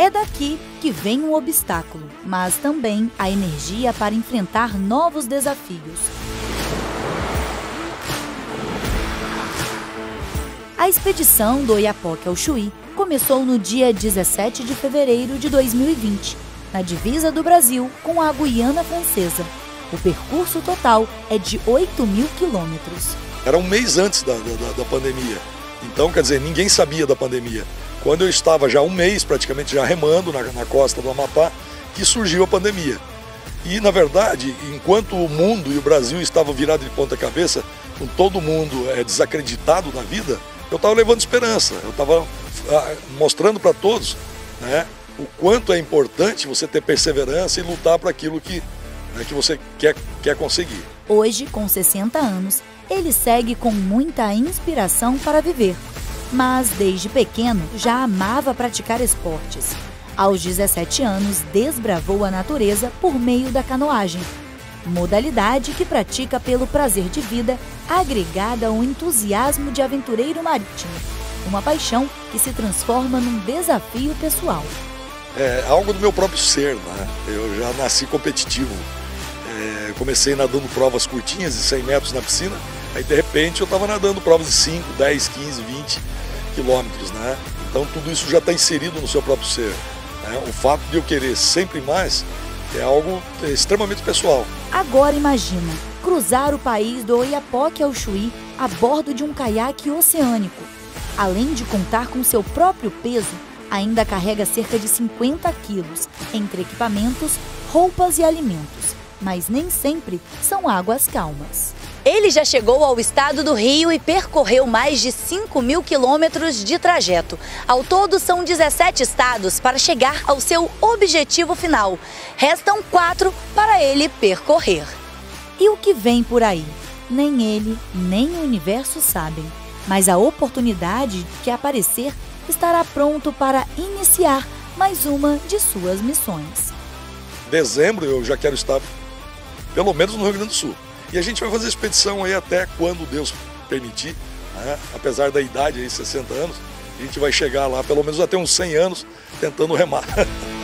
É daqui que vem um obstáculo, mas também a energia para enfrentar novos desafios. A expedição do Oiapoque ao Chuí começou no dia 17 de fevereiro de 2020, na divisa do Brasil com a Guiana Francesa. O percurso total é de 8.000 quilômetros. Era um mês antes da pandemia, então, quer dizer, ninguém sabia da pandemia. Quando eu estava já um mês, praticamente já remando na costa do Amapá, que surgiu a pandemia. E, na verdade, enquanto o mundo e o Brasil estavam virados de ponta cabeça, com todo mundo desacreditado na vida, eu estava levando esperança, eu estava mostrando para todos, né, o quanto é importante você ter perseverança e lutar para aquilo que você quer conseguir. Hoje, com 60 anos, ele segue com muita inspiração para viver. Mas, desde pequeno, já amava praticar esportes. Aos 17 anos, desbravou a natureza por meio da canoagem, modalidade que pratica pelo prazer de vida, agregada ao entusiasmo de aventureiro marítimo, uma paixão que se transforma num desafio pessoal. É algo do meu próprio ser, né? Eu já nasci competitivo. Comecei nadando provas curtinhas de 100 metros na piscina, aí de repente eu estava nadando provas de 5, 10, 15, 20 quilômetros, né? Então tudo isso já está inserido no seu próprio ser, né? O fato de eu querer sempre mais é algo extremamente pessoal. Agora imagina, cruzar o país do Oiapoque ao Chuí a bordo de um caiaque oceânico. Além de contar com seu próprio peso, ainda carrega cerca de 50 quilos, entre equipamentos, roupas e alimentos. Mas nem sempre são águas calmas. Ele já chegou ao estado do Rio e percorreu mais de 5.000 quilômetros de trajeto. Ao todo, são 17 estados para chegar ao seu objetivo final. Restam 4 para ele percorrer. E o que vem por aí? Nem ele, nem o universo sabem. Mas a oportunidade que aparecer estará pronto para iniciar mais uma de suas missões. Em dezembro eu já quero estar, pelo menos no Rio Grande do Sul. E a gente vai fazer expedição aí até quando Deus permitir, né? Apesar da idade aí, 60 anos, a gente vai chegar lá pelo menos até uns 100 anos tentando remar.